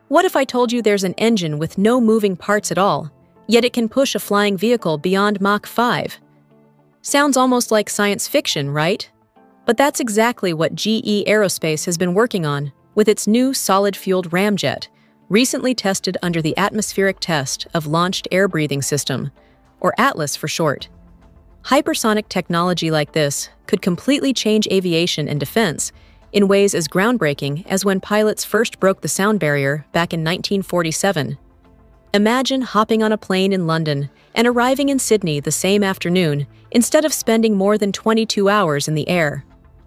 What if I told you there's an engine with no moving parts at all, yet it can push a flying vehicle beyond Mach 5? Sounds almost like science fiction, right? But that's exactly what GE Aerospace has been working on with its new solid-fueled ramjet, recently tested under the atmospheric test of Launched Air Breathing System, or ATLAS for short. Hypersonic technology like this could completely change aviation and defense in ways as groundbreaking as when pilots first broke the sound barrier back in 1947. Imagine hopping on a plane in London and arriving in Sydney the same afternoon instead of spending more than 22 hours in the air.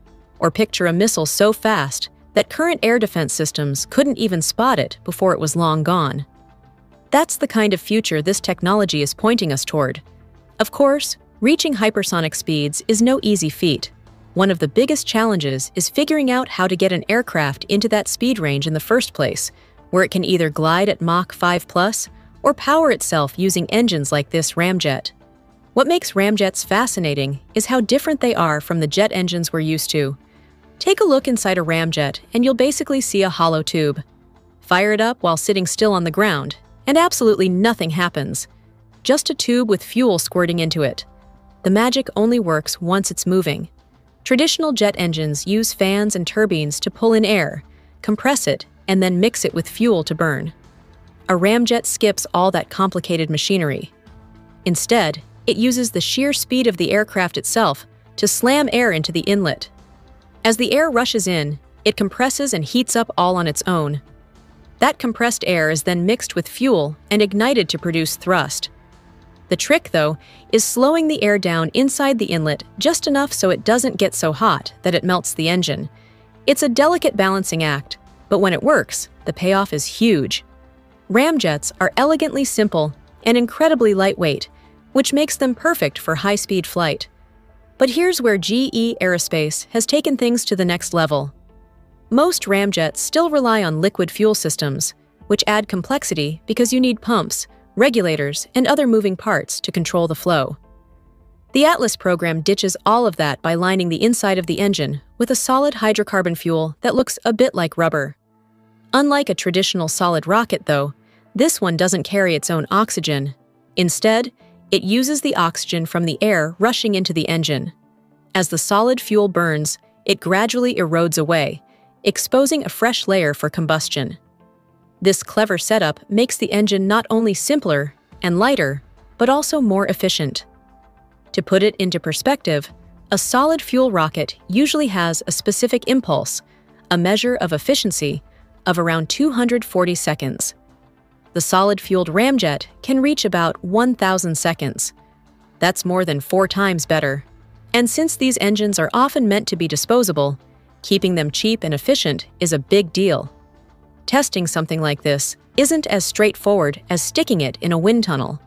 Or picture a missile so fast that current air defense systems couldn't even spot it before it was long gone. That's the kind of future this technology is pointing us toward. Of course, reaching hypersonic speeds is no easy feat. One of the biggest challenges is figuring out how to get an aircraft into that speed range in the first place, where it can either glide at Mach 5+ or power itself using engines like this ramjet. What makes ramjets fascinating is how different they are from the jet engines we're used to. Take a look inside a ramjet and you'll basically see a hollow tube. Fire it up while sitting still on the ground, and absolutely nothing happens. Just a tube with fuel squirting into it. The magic only works once it's moving. Traditional jet engines use fans and turbines to pull in air, compress it, and then mix it with fuel to burn. A ramjet skips all that complicated machinery. Instead, it uses the sheer speed of the aircraft itself to slam air into the inlet. As the air rushes in, it compresses and heats up all on its own. That compressed air is then mixed with fuel and ignited to produce thrust. The trick, though, is slowing the air down inside the inlet just enough so it doesn't get so hot that it melts the engine. It's a delicate balancing act, but when it works, the payoff is huge. Ramjets are elegantly simple and incredibly lightweight, which makes them perfect for high-speed flight. But here's where GE Aerospace has taken things to the next level. Most ramjets still rely on liquid fuel systems, which add complexity because you need pumps, regulators, and other moving parts to control the flow. The ATLAS program ditches all of that by lining the inside of the engine with a solid hydrocarbon fuel that looks a bit like rubber. Unlike a traditional solid rocket, though, this one doesn't carry its own oxygen. Instead, it uses the oxygen from the air rushing into the engine. As the solid fuel burns, it gradually erodes away, exposing a fresh layer for combustion. This clever setup makes the engine not only simpler and lighter, but also more efficient. To put it into perspective, a solid fuel rocket usually has a specific impulse, a measure of efficiency, of around 240 seconds. The solid-fueled ramjet can reach about 1,000 seconds. That's more than 4 times better. And since these engines are often meant to be disposable, keeping them cheap and efficient is a big deal. Testing something like this isn't as straightforward as sticking it in a wind tunnel.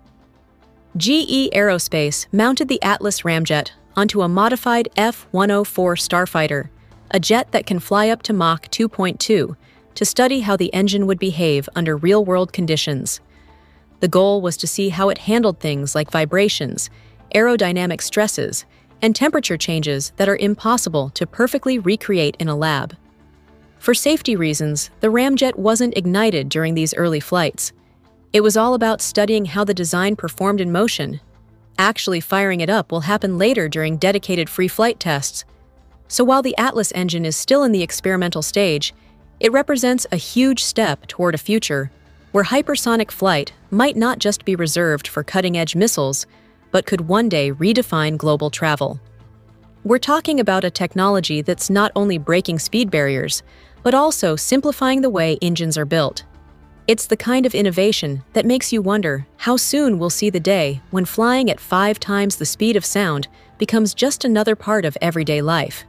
GE Aerospace mounted the ATLAS ramjet onto a modified F-104 Starfighter, a jet that can fly up to Mach 2.2, to study how the engine would behave under real-world conditions. The goal was to see how it handled things like vibrations, aerodynamic stresses, and temperature changes that are impossible to perfectly recreate in a lab. For safety reasons, the ramjet wasn't ignited during these early flights. It was all about studying how the design performed in motion. Actually firing it up will happen later during dedicated free flight tests. So while the ATLAS engine is still in the experimental stage, it represents a huge step toward a future where hypersonic flight might not just be reserved for cutting-edge missiles, but could one day redefine global travel. We're talking about a technology that's not only breaking speed barriers, but also simplifying the way engines are built. It's the kind of innovation that makes you wonder how soon we'll see the day when flying at 5 times the speed of sound becomes just another part of everyday life.